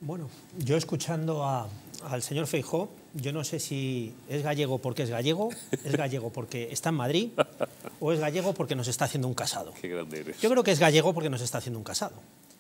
Bueno, yo escuchando al señor Feijóo, yo no sé si es gallego porque es gallego porque está en Madrid, o es gallego porque nos está haciendo un casado. Qué grande eres. Yo creo que es gallego porque nos está haciendo un casado.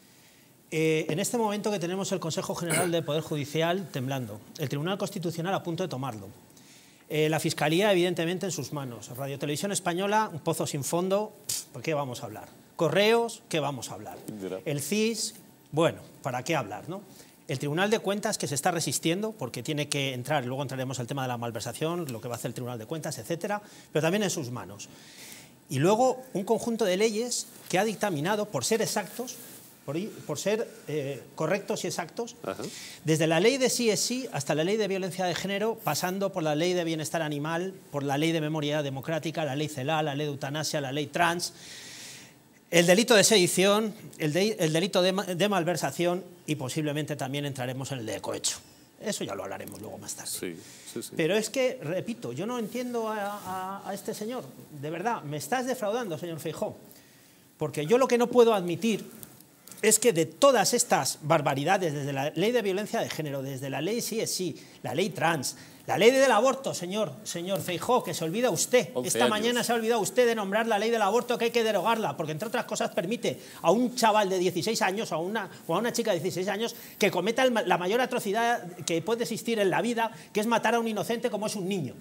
En este momento que tenemos el Consejo General del Poder Judicial temblando, el Tribunal Constitucional a punto de tomarlo, la Fiscalía evidentemente en sus manos, Radio Televisión Española, un pozo sin fondo, ¿por qué vamos a hablar? Correos, ¿qué vamos a hablar? El CIS, bueno, ¿para qué hablar, no? El Tribunal de Cuentas, que se está resistiendo porque tiene que entrar, y luego entraremos al tema de la malversación, lo que va a hacer el Tribunal de Cuentas, etcétera, pero también en sus manos. Y luego un conjunto de leyes que ha dictaminado, por ser exactos, por ser correctos y exactos, desde la ley de sí es sí hasta la ley de violencia de género, pasando por la ley de bienestar animal, por la ley de memoria democrática, la ley CELA, la ley de eutanasia, la ley trans, el delito de sedición, el delito de malversación y posiblemente también entraremos en el de cohecho. Eso ya lo hablaremos luego más tarde. Sí. Pero es que, repito, yo no entiendo a este señor. De verdad, me estás defraudando, señor Feijóo. Porque yo lo que no puedo admitir es que de todas estas barbaridades, desde la ley de violencia de género, desde la ley sí es sí, la ley trans, la ley del aborto, señor Feijóo, que se olvida usted. Esta mañana se ha olvidado usted de nombrar la ley del aborto, que hay que derogarla, porque entre otras cosas permite a un chaval de 16 años o a una chica de 16 años que cometa la mayor atrocidad que puede existir en la vida, que es matar a un inocente como es un niño.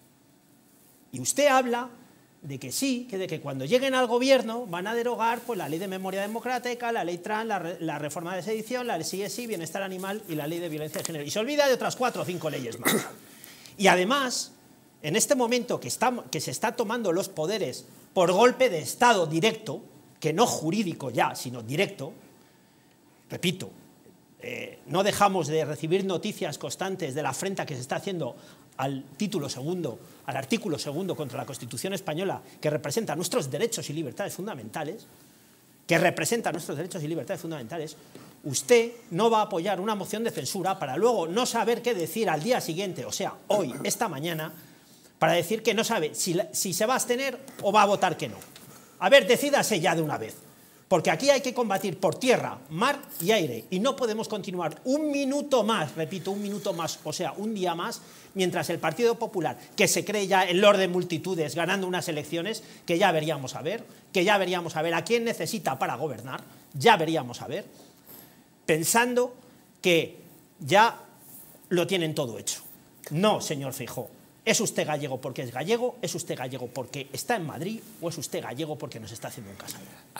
Y usted habla de que sí, de que cuando lleguen al gobierno van a derogar pues, la ley de memoria democrática, la ley trans, la reforma de sedición, la ley sí es sí, bienestar animal y la ley de violencia de género. Y se olvida de otras 4 o 5 leyes más. Y además, en este momento que se está tomando los poderes por golpe de Estado directo, que no jurídico ya, sino directo, repito, no dejamos de recibir noticias constantes de la afrenta que se está haciendo al artículo segundo contra la Constitución española, que representa nuestros derechos y libertades fundamentales, usted no va a apoyar una moción de censura para luego no saber qué decir al día siguiente, o sea, hoy, esta mañana, para decir que no sabe si se va a abstener o va a votar que no. A ver, decídase ya de una vez. Porque aquí hay que combatir por tierra, mar y aire. Y no podemos continuar un minuto más, repito, un minuto más, o sea, un día más, mientras el Partido Popular, que se cree ya el Lord de multitudes ganando unas elecciones, que ya veríamos a ver a quién necesita para gobernar, ya veríamos a ver, pensando que ya lo tienen todo hecho. No, señor Feijóo. ¿Es usted gallego porque es gallego? ¿Es usted gallego porque está en Madrid? ¿O es usted gallego porque nos está haciendo un casado?